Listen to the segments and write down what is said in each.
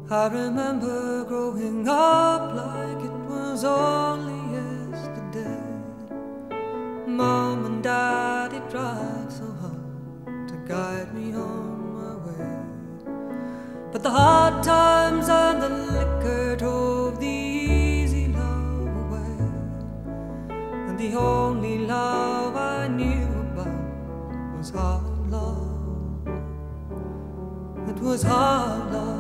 I remember growing up like it was only yesterday. Mom and Daddy tried so hard to guide me on my way, but the hard times and the liquor drove the easy love away. And the only love I knew about was hard love. It was hard love.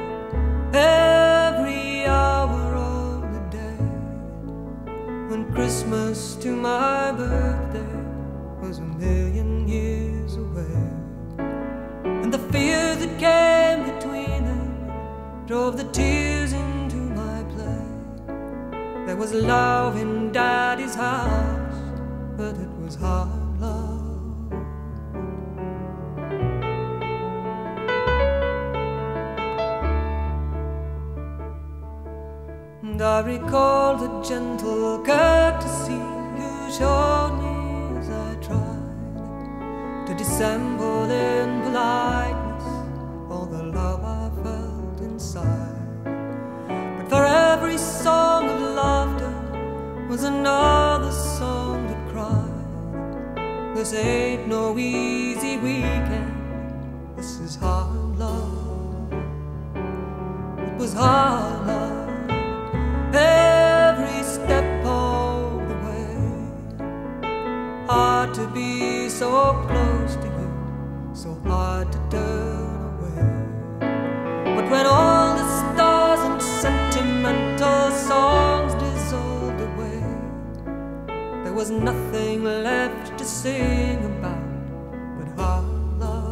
Every hour of the day, when Christmas to my birthday was a million years away. And the fear that came between them drove the tears into my play. There was love in Daddy's house, but it was hard love. And I recall the gentle courtesy you showed me as I tried to dissemble in politeness all the love I felt inside. But for every song of laughter was another song that cried. This ain't no easy weekend, this is hard love. It was hard love. Every step of the way, hard to be so close to you, so hard to turn away. But when all the stars and sentimental songs dissolved away, there was nothing left to sing about but hard love.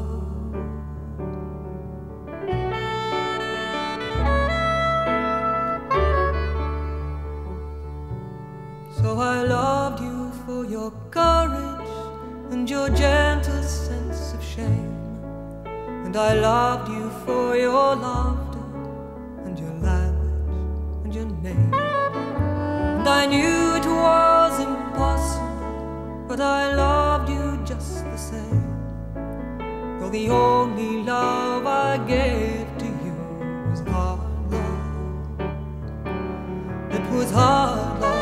So I loved you for your courage and your gentle sense of shame. And I loved you for your laughter and your language and your name. And I knew it was impossible, but I loved you just the same. Though the only love I gave to you was hard love. It was hard love.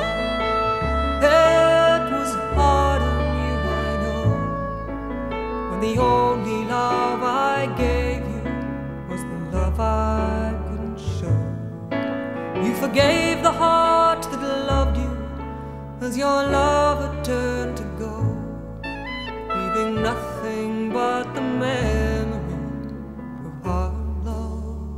It was hard on you, I know, when the only love I gave you was the love I couldn't show. You forgave the heart that loved you as your lover turned to go, leaving nothing but the memory of hard love.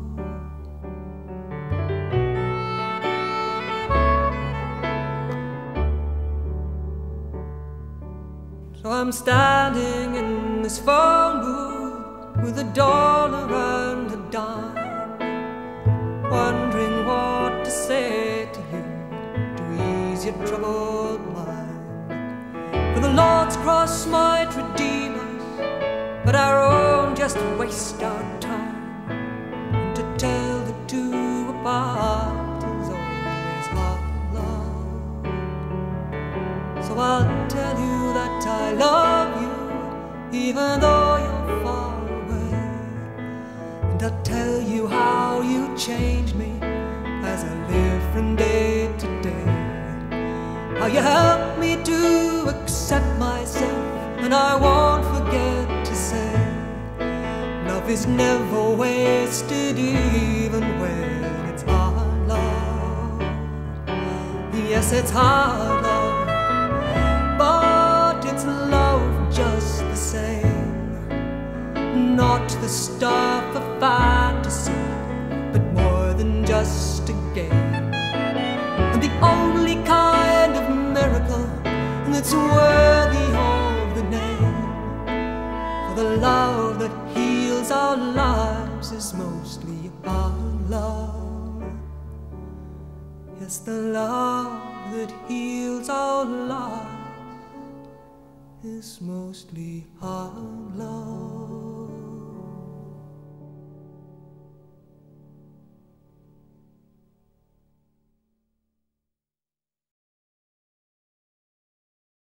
So I'm standing in this phone booth with $1 and a dime, wondering what to say to you to ease your troubled mind. For the Lord's cross might redeem us, but our own just waste our time. And to tell the two apart is always hard love. So I'll tell you that I love you, even though you're far away. And I'll tell you how you changed me as I live from day to day. How you helped me to accept myself, and I won't forget to say, love is never wasted even when it's hard love. Yes, it's hard love, but it's love just the same. Not the stuff of fantasy, but more than just a game. And the only kind of miracle that's worthy of the name. For the love that heals our lives is mostly our love. Yes, the love that heals our lives is mostly our love.